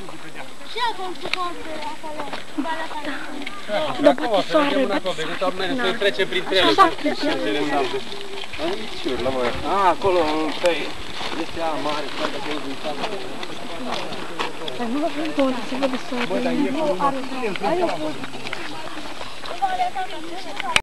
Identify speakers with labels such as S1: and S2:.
S1: Și acum cu poate acolo, balea ta.
S2: Da, poate soare,
S3: Să trecem printre ele. Aici, la voi. Acolo, pe ăștia mari, dacă e din sală.
S2: Dar nu avem două, se vede soare.
S3: Bă, dar e